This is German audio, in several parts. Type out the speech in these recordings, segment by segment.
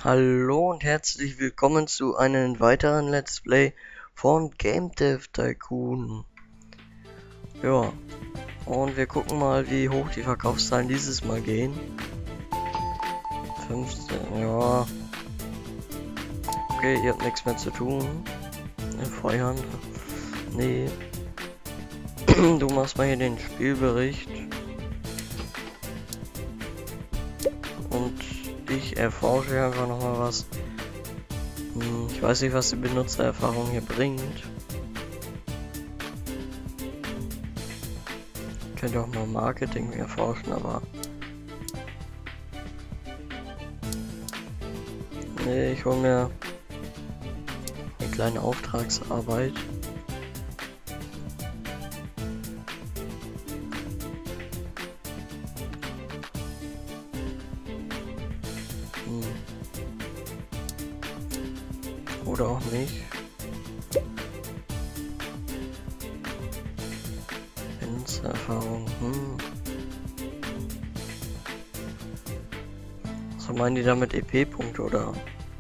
Hallo und herzlich willkommen zu einem weiteren Let's Play von Game Dev Tycoon. Ja, und wir gucken mal, wie hoch die Verkaufszahlen dieses Mal gehen. 15, ja. Okay, ihr habt nichts mehr zu tun. Feuern. Nee. Du machst mal hier den Spielbericht. Und ich erforsche einfach nochmal was. Ich weiß nicht, was die Benutzererfahrung hier bringt. Ich könnte auch mal Marketing erforschen, aber... Nee, ich hole mir eine kleine Auftragsarbeit. Oder auch nicht. Benutzererfahrung. So meinen die damit EP-Punkte oder?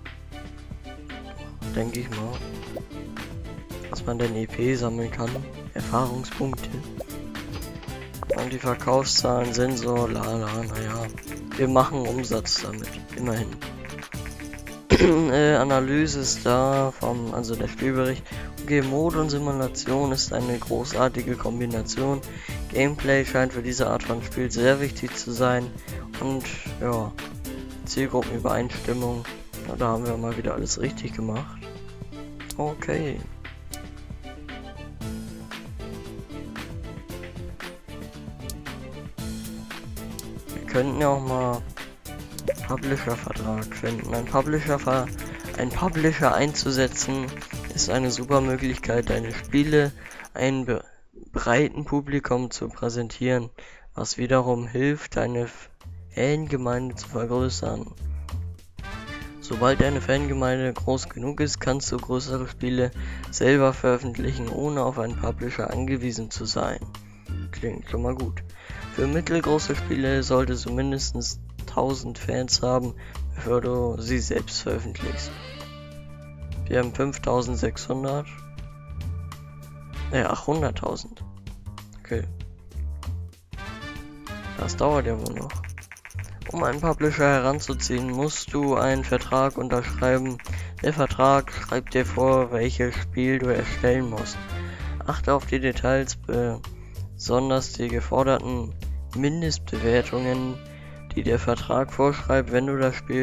Denke ich mal. Was man denn EP sammeln kann. Erfahrungspunkte. Und die Verkaufszahlen sind so, naja. Wir machen Umsatz damit. Immerhin. Analyse ist da, also der Spielbericht. Okay, Mode und Simulation ist eine großartige Kombination. Gameplay scheint für diese Art von Spiel sehr wichtig zu sein. Und ja, Zielgruppenübereinstimmung. Ja, da haben wir mal wieder alles richtig gemacht. Okay. Wir könnten ja auch mal Publisher-Vertrag finden. Ein Publisher einzusetzen ist eine super Möglichkeit, deine Spiele einem breiten Publikum zu präsentieren, was wiederum hilft, deine Fangemeinde zu vergrößern. Sobald deine Fangemeinde groß genug ist, kannst du größere Spiele selber veröffentlichen, ohne auf einen Publisher angewiesen zu sein. Klingt schon mal gut. Für mittelgroße Spiele solltest du mindestens 1000 Fans haben, bevor du sie selbst veröffentlichst. Wir haben 5600. 800.000. Okay. Das dauert ja wohl noch. Um einen Publisher heranzuziehen, musst du einen Vertrag unterschreiben. Der Vertrag schreibt dir vor, welches Spiel du erstellen musst. Achte auf die Details, besonders die geforderten Mindestbewertungen, die der Vertrag vorschreibt. Wenn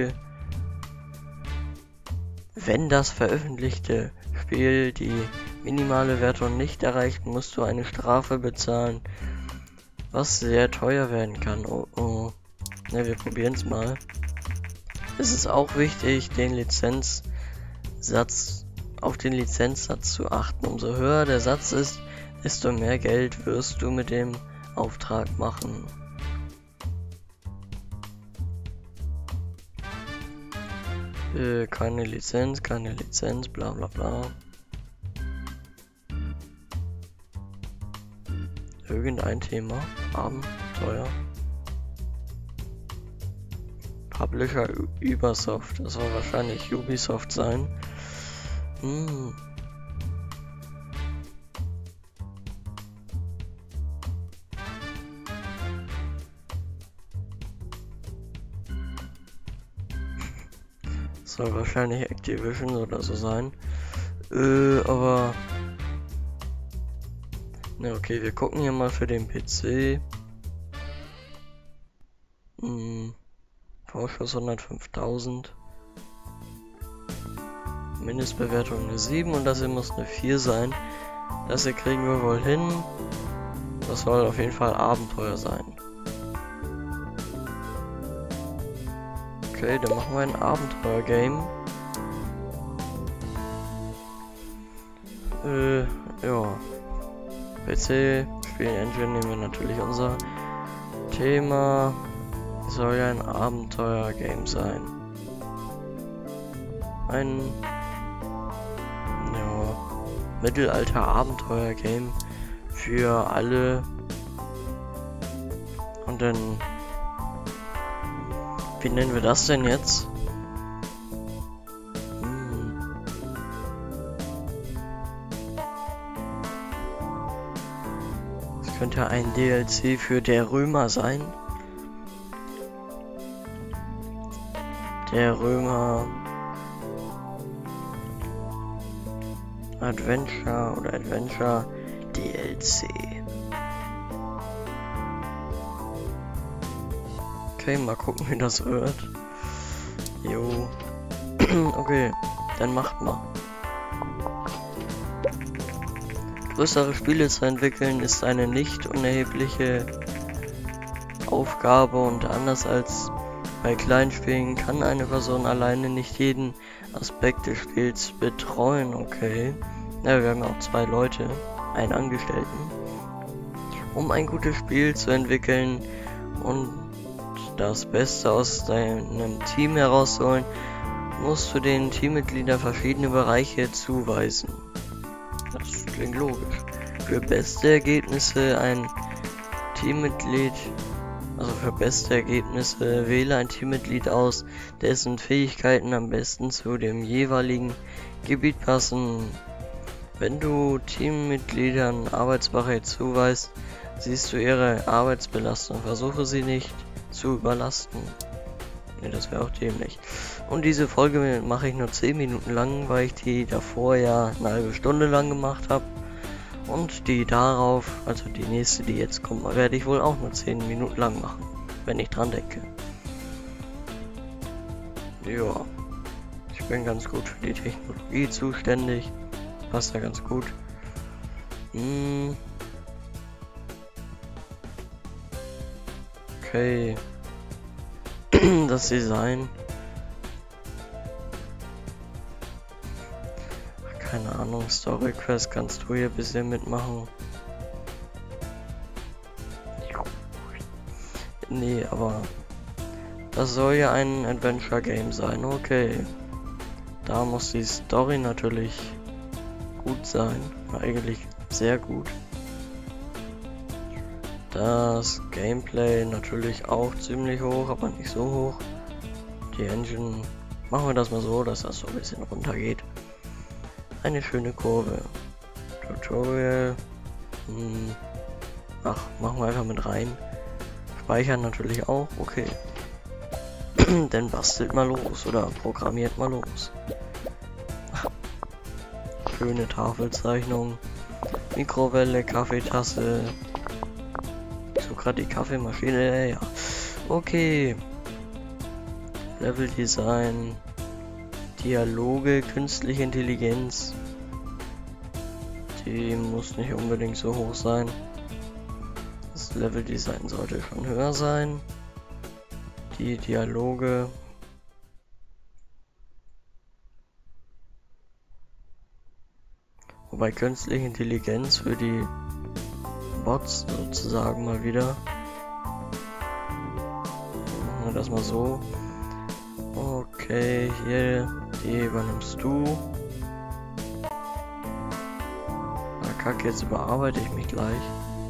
das veröffentlichte Spiel die minimale Wertung nicht erreicht, musst du eine Strafe bezahlen, was sehr teuer werden kann. Oh. Ne, wir probieren es mal. Es ist auch wichtig, auf den Lizenzsatz zu achten. Umso höher der Satz ist, desto mehr Geld wirst du mit dem Auftrag machen. Keine Lizenz, bla bla bla. Irgendein Thema, Abenteuer. Publisher Ubisoft, das soll wahrscheinlich Ubisoft sein. Soll wahrscheinlich Activision oder so sein. Aber... Ne, okay, wir gucken hier mal für den PC. Vorschuss 105.000. Mindestbewertung eine 7 und das hier muss eine 4 sein. Das hier kriegen wir wohl hin. Das soll auf jeden Fall Abenteuer sein. Okay, dann machen wir ein Abenteuer-Game. Ja. PC, Spiel-Engine nehmen wir natürlich unser Thema. Soll ja ein Abenteuer-Game sein. Ein Mittelalter-Abenteuer-Game für alle. Und dann, wie nennen wir das denn jetzt? Könnte ein DLC für der Römer sein. Der Römer Adventure oder Adventure DLC. Okay, mal gucken, wie das wird. Jo. Okay, dann macht mal. Größere Spiele zu entwickeln ist eine nicht unerhebliche Aufgabe und anders als bei kleinen Spielen kann eine Person alleine nicht jeden Aspekt des Spiels betreuen, okay. Ja, wir haben auch 2 Leute, einen Angestellten. Um ein gutes Spiel zu entwickeln und das Beste aus deinem Team herausholen, musst du den Teammitgliedern verschiedene Bereiche zuweisen. Das klingt logisch. Für beste Ergebnisse ein Teammitglied, also für beste Ergebnisse wähle ein Teammitglied aus, dessen Fähigkeiten am besten zu dem jeweiligen Gebiet passen. Wenn du Teammitgliedern Arbeitsbereiche zuweist, siehst du ihre Arbeitsbelastung. Versuche sie nicht zu überlasten. Ne, das wäre auch dämlich. Und diese Folge mache ich nur 10 Minuten lang, weil ich die davor ja eine halbe Stunde lang gemacht habe. Und die darauf, also die nächste, die jetzt kommt, werde ich wohl auch nur 10 Minuten lang machen, wenn ich dran denke. Ja, ich bin ganz gut für die Technologie zuständig. Passt ja ganz gut. Okay. Das Design. Keine Ahnung, Story Quest kannst du hier ein bisschen mitmachen. Nee, aber das soll ja ein Adventure Game sein, okay. Da muss die Story natürlich gut sein, eigentlich sehr gut. Das Gameplay natürlich auch ziemlich hoch, aber nicht so hoch. Die Engine, machen wir das mal so, dass das so ein bisschen runter geht. Eine schöne Kurve. Tutorial. Ach, machen wir einfach mit rein. Speichern natürlich auch, okay. Dann bastelt mal los oder programmiert mal los. Schöne Tafelzeichnung. Mikrowelle, Kaffeetasse. So gerade die Kaffeemaschine, ja. Okay. Leveldesign. Dialoge, künstliche Intelligenz. Die muss nicht unbedingt so hoch sein. Das Leveldesign sollte schon höher sein. Die Dialoge. Wobei künstliche Intelligenz für die Bots sozusagen mal wieder. Machen wir das mal so. Okay, hier, die übernimmst du. Na kack, jetzt überarbeite ich mich gleich.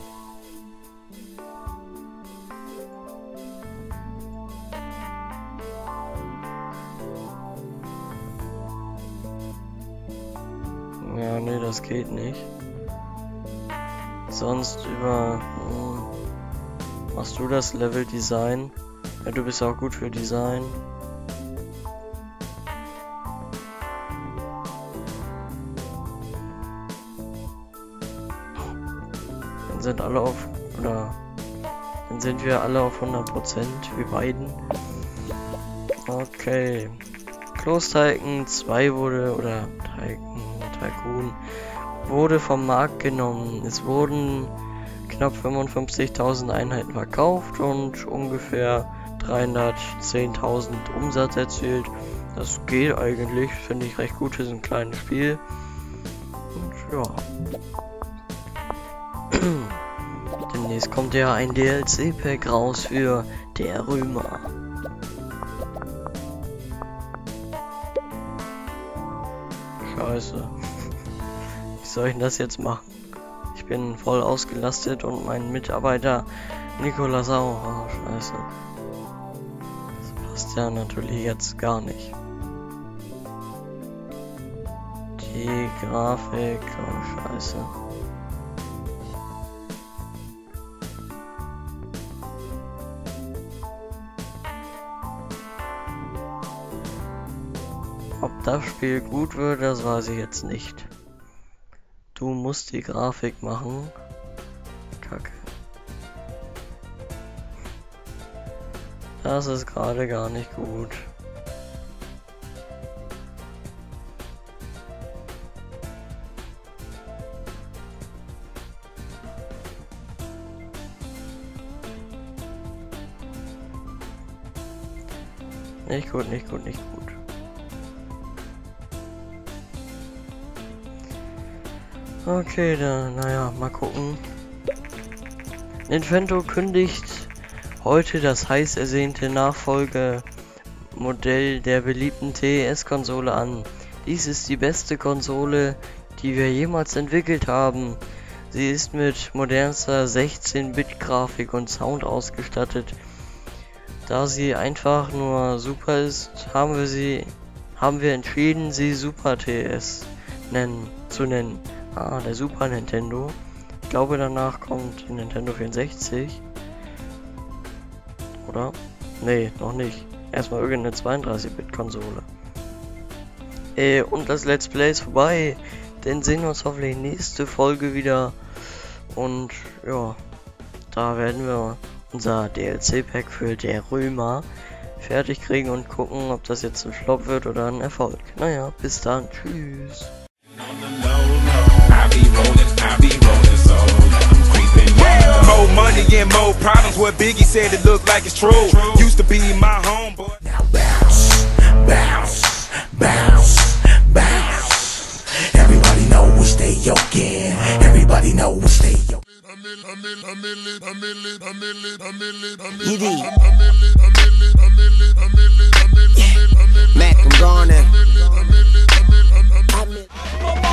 Ja, nee, das geht nicht. Sonst machst du das Level Design? Ja, du bist auch gut für Design. Dann sind alle auf, oder dann sind wir alle auf 100%, wir beiden. Okay. Kloß-Tycoon 2 wurde, oder Tycoon wurde vom Markt genommen. Es wurden knapp 55.000 Einheiten verkauft und ungefähr 310.000 Umsatz erzielt. Das geht eigentlich, finde ich recht gut für so ein kleines Spiel. Und ja. Demnächst kommt ja ein DLC-Pack raus für der Römer. Scheiße. Wie soll ich denn das jetzt machen? Ich bin voll ausgelastet und mein Mitarbeiter Nikolas auch. Oh, scheiße. Das passt ja natürlich jetzt gar nicht. Die Grafik, oh scheiße. das Spiel gut wird, das weiß ich jetzt nicht. Du musst die Grafik machen. Kacke. Das ist gerade gar nicht gut. Nicht gut, nicht gut, nicht gut. Okay, dann, naja, mal gucken. Nintendo kündigt heute das heiß ersehnte Nachfolgemodell der beliebten TES-Konsole an. Dies ist die beste Konsole, die wir jemals entwickelt haben. Sie ist mit modernster 16-Bit-Grafik und Sound ausgestattet. Da sie einfach nur super ist, haben wir entschieden, sie Super TS zu nennen. Ah, der Super Nintendo. Ich glaube, danach kommt die Nintendo 64. Oder? Nee, noch nicht. Erstmal irgendeine 32-Bit-Konsole. Und das Let's Play ist vorbei. Dann sehen wir uns hoffentlich nächste Folge wieder. Und ja, da werden wir unser DLC-Pack für der Römer fertig kriegen und gucken, ob das jetzt ein Flop wird oder ein Erfolg. Naja, bis dann. Tschüss. More money and more problems. What Biggie said, it look like it's true. Used to be my homeboy. Now bounce, bounce, bounce, bounce. Everybody know we stay yoking. Everybody know we stay yoking. Mac, I'm gone.